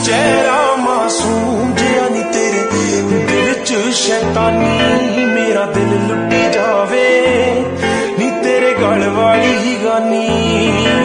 चेहरा मासूम जिया नी तेरे दिल च शैतानी, मेरा दिल लुटी जावे नी तेरे गल वाली गानी।